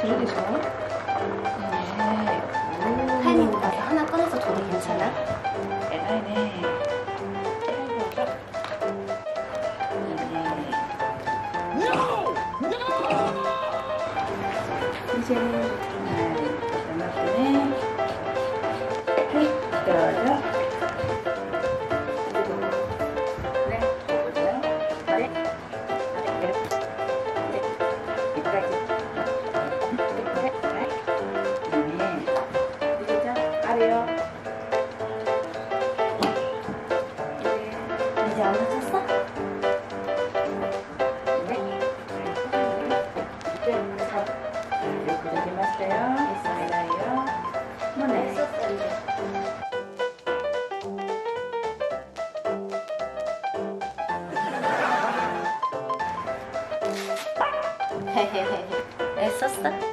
그러게죠. 네. 타이밍 봐서 하나 꺼내서 줘도 괜찮아? 네네. 해보죠. 이제 연합분에 기다려. 네, 보고요. 네, 여기까지. 아래요. 이제 얼른 쳤어? 네. 고생하셨어요. 알아요. 네. 했었어 이제. 헤헤헤헤. 애썼어?